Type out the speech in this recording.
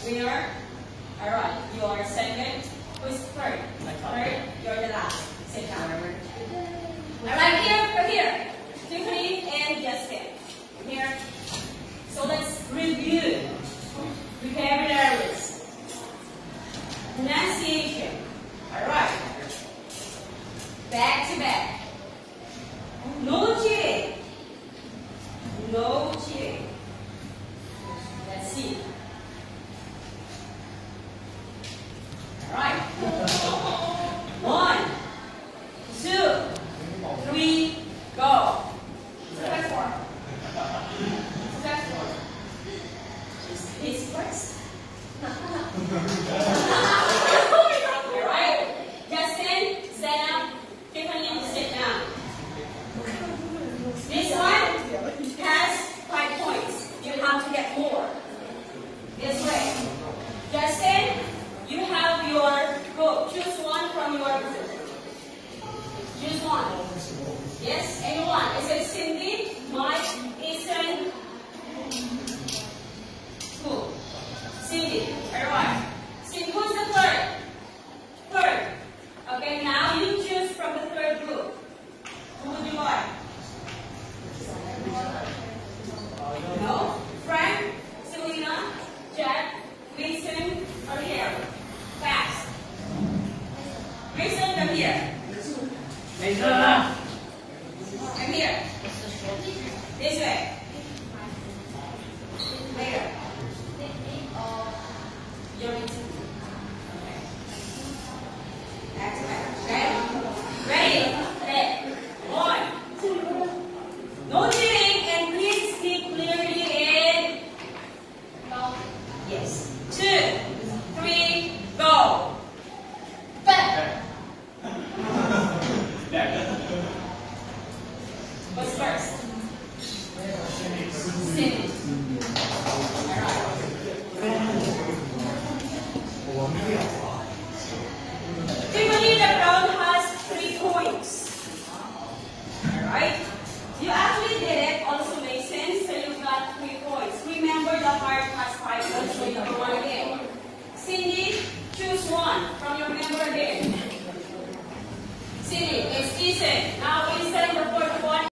Winner. Alright, you are second. Who's third? Third, you're the last. Sit down. Alright, here. Tiffany and Jessica. Here. So let's review vocabularies. Pronunciation. Alright. Back to back. No cheating. No cheating. Let's see. Alright. 1, 2, 3, go. Step 4. Step 4. His first. Alright. Justin, stand up. Tiffany, sit down. This one has 5 points. You have to get more. This way. Justin, you have your group. Choose one from your group. Choose one. Yes, anyone. Is it Cindy, Mike, Ethan? Who? Cindy. Alright. Cindy, who's the third? Third. Okay, now you choose from the third group. Who would you like? No? Frank, Selena, Jack, Mason, or here? Fast. Mason, come here. Mason. Come here. This way. Later. You're Mason. Okay. Back to back. Okay? Ready? 1. No cheating, and please speak clearly in. Yes. 2, 3, go. Back. What's first? Cindy.